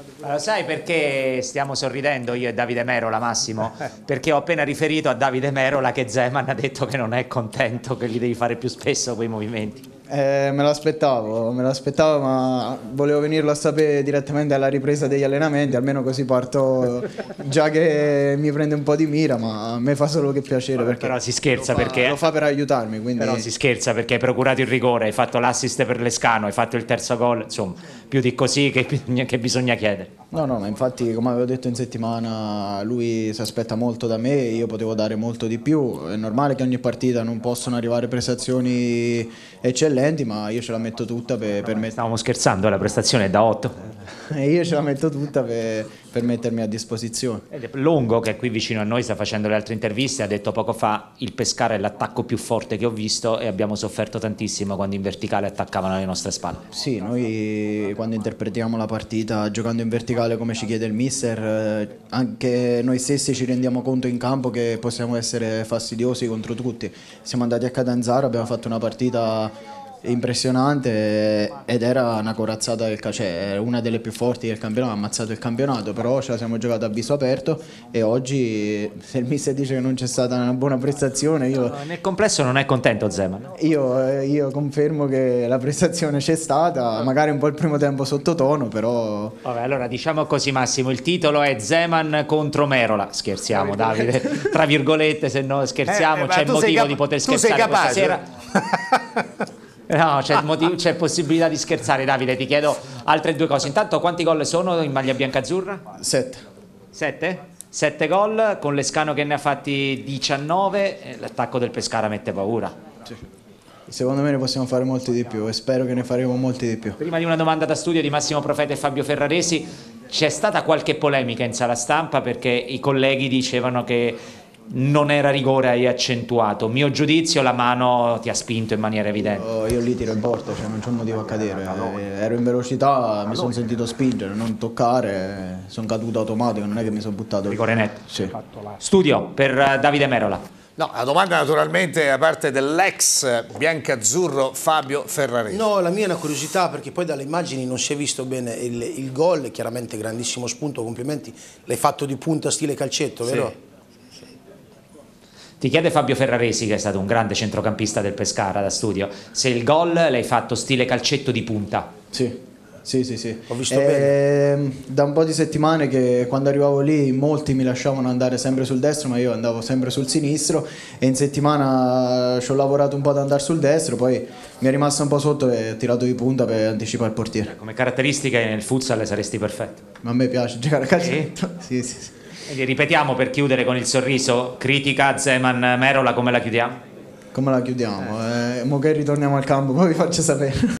Ma lo sai perché stiamo sorridendo io e Davide Merola, Massimo? Perché ho appena riferito a Davide Merola che Zeman ha detto che non è contento, che gli devi fare più spesso quei movimenti. Me l'aspettavo, ma volevo venirlo a sapere direttamente alla ripresa degli allenamenti, almeno così parto già che mi prende un po' di mira, ma a me fa solo che piacere perché Però si scherza lo fa per aiutarmi, quindi... Però si scherza perché hai procurato il rigore, hai fatto l'assist per Lescano, hai fatto il terzo gol, insomma, più di così che bisogna chiedere. No, ma infatti, come avevo detto in settimana, lui si aspetta molto da me, io potevo dare molto di più. È normale che ogni partita non possono arrivare prestazioni eccellenti, ma io ce la metto tutta per me. Stavamo scherzando, la prestazione è da 8. E io ce la metto tutta per mettermi a disposizione. Ed è Longo, che è qui vicino a noi, sta facendo le altre interviste, ha detto poco fa: il Pescara è l'attacco più forte che ho visto e abbiamo sofferto tantissimo quando in verticale attaccavano alle nostre spalle. Sì, noi quando interpretiamo la partita giocando in verticale come ci chiede il mister, anche noi stessi ci rendiamo conto in campo che possiamo essere fastidiosi contro tutti. Siamo andati a Catanzaro, abbiamo fatto una partita impressionante ed era una corazzata del cacè, una delle più forti del campionato, ha ammazzato il campionato, però ce la siamo giocata a viso aperto e oggi se il mister dice che non c'è stata una buona prestazione Nel complesso non è contento Zeman? io confermo che la prestazione c'è stata, magari un po' il primo tempo sottotono, però... Vabbè, allora diciamo così Massimo, il titolo è Zeman contro Merola, scherziamo Davide, tra virgolette, se no scherziamo, c'è motivo di poter scherzare questa sera. No, c'è possibilità di scherzare. Davide, ti chiedo altre due cose. Intanto, quanti gol sono in maglia biancazzurra? 7. 7? 7 gol, con Lescano che ne ha fatti 19, l'attacco del Pescara mette paura. Sì. Secondo me ne possiamo fare molti di più e spero che ne faremo molti di più. Prima di una domanda da studio di Massimo Profeta e Fabio Ferraresi, c'è stata qualche polemica in sala stampa perché i colleghi dicevano che non era rigore, hai accentuato. Mio giudizio, la mano ti ha spinto in maniera evidente. Io lì tiro in porta, cioè non c'è motivo a cadere. Ero in velocità, mi sono sentito spingere, non toccare, sono caduto automatico, non è che mi sono buttato. Rigore netto. Sì. Studio per Davide Merola. No, la domanda naturalmente da parte dell'ex biancazzurro Fabio Ferraresi. No, la mia è una curiosità perché poi dalle immagini non si è visto bene il gol, chiaramente grandissimo spunto, complimenti. L'hai fatto di punta stile calcetto, vero? Sì. Ti chiede Fabio Ferraresi, che è stato un grande centrocampista del Pescara da studio, se il gol l'hai fatto stile calcetto di punta. Sì. Ho visto bene. Da un po' di settimane che quando arrivavo lì molti mi lasciavano andare sempre sul destro, ma io andavo sempre sul sinistro e in settimana ci ho lavorato un po' ad andare sul destro, poi mi è rimasto un po' sotto e ho tirato di punta per anticipare il portiere. Come caratteristiche nel futsal saresti perfetto. Ma a me piace giocare a calcio. Sì. Quindi ripetiamo per chiudere con il sorriso, critica Zeman Merola, come la chiudiamo? Come la chiudiamo? Mo che ritorniamo al campo, poi vi faccio sapere.